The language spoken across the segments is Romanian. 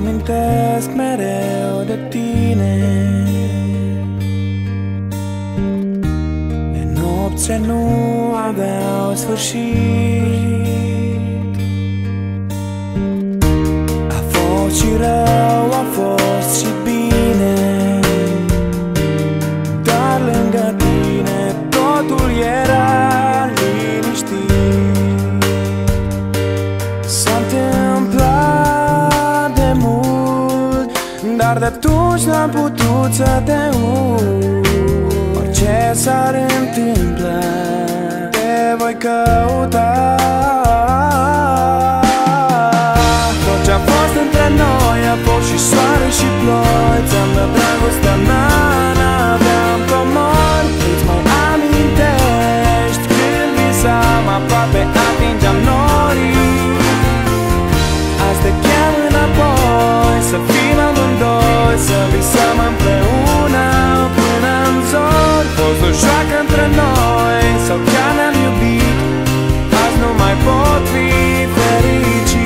amintesc mereu de tine, de nopți ce nu aveau sfârșit. A fost și rău, a fost și bine, dar lângă tine totul era liniștit. S-a întâmplat de mult, dar de atunci n-am putut să te uit. Orice s-ar întâmpla, te voi căuta. Tot ce-a fost între noi a fost și soare și ploi. Ți-am dat dragostea mea, n-aveam comori. Îți mai amintești când visam, aproape atingeam norii. Azi te chem înapoi, să fim amândoi, să visăm împreună până în zori. Fost o joacă între noi, sau chiar ne-am iubit, azi nu mai pot fi fericit.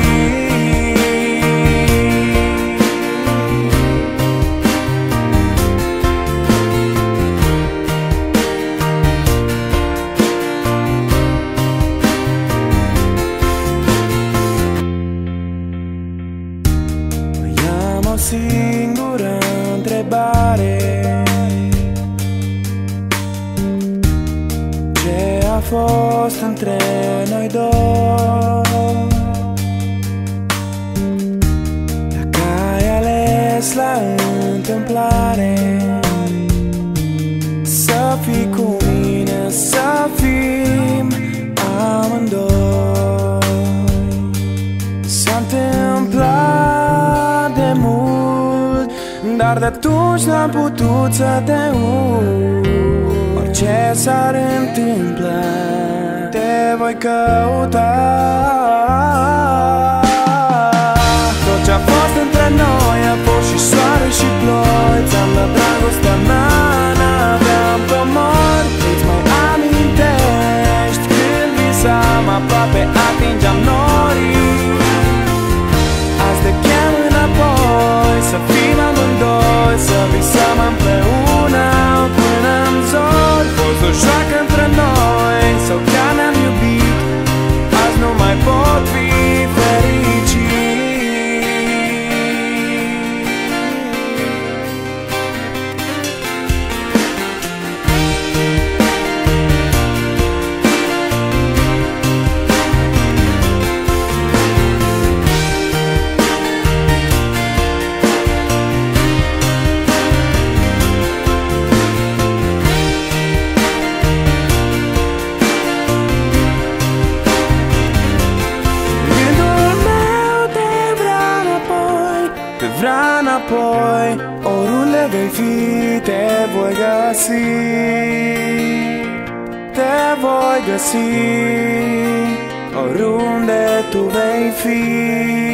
O singură întrebare: ce a fost între noi doi? Dacă ai ales la întâmplare să fii cu mine, să fim amândoi. S-a întâmplat de mult, dar de atunci n-am putut să te uit. Orice s-ar întâmpla, te voi căuta. Tot ce-a fost între noi a fost și soare și ploi. Ți-am dat dragostea mea, n-aveam comori. Îți mai amintești când visam, aproape atingeam norii. Azi te chem înapoi, să fim amândoi, să visăm împreună până în zori. Fost o joacă între noi, sau chiar ne-am iubit, azi nu mai pot fi fericit. Vrea înapoi, oriunde vei fi, te voi găsi. Te voi găsi, oriunde tu vei fi.